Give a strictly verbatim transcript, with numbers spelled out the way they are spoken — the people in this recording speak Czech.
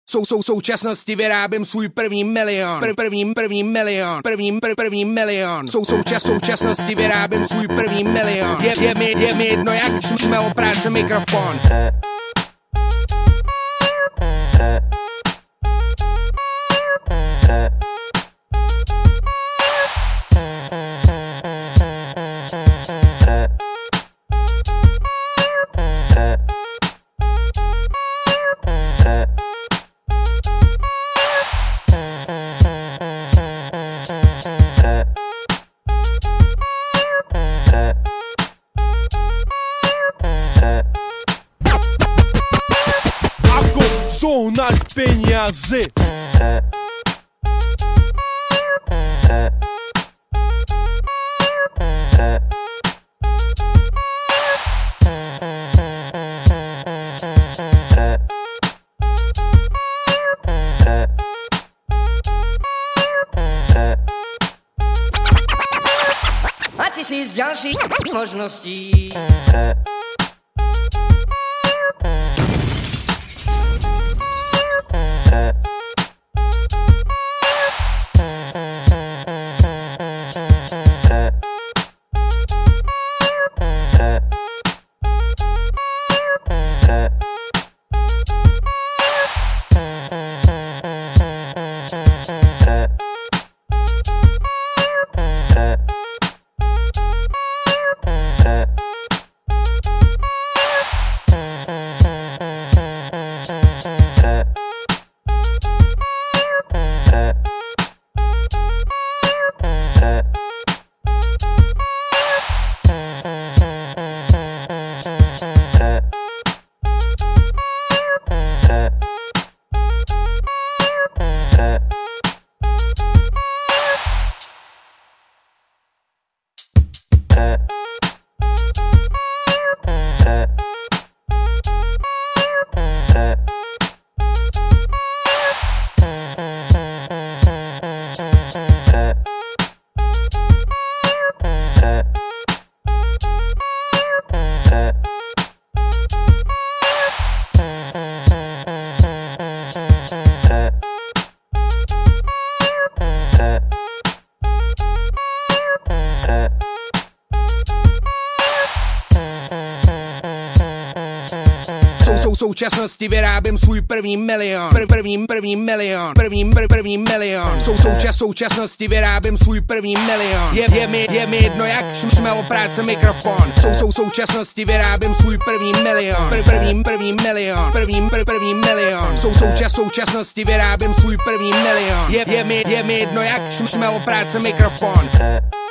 Sou, sou současnosti vyrábím svůj první milion. Pr, první, první milion. První, pr, první milion. Sou, součas, současnosti vyrábím svůj první milion. Je, je, mi, je mi jedno, jak šmelo práce mikrofon. Som nad peniaze. A tisíc ďalších možností. Sou současnosti vyrábím svůj první milion. Pr, první, první milion. První, pr, první milion. Sou součas, současnosti vyrábím svůj první milion. Je, je, mi, je mi jedno, jak šmelo práce mikrofon. Sou, sou současnosti vyrábím svůj první milion. Pr, první, první milion. První, pr, první milion. Sou součas, současnosti vyrábím svůj první milion. Je, je, mi, je mi jedno, jak šmelo práce mikrofon.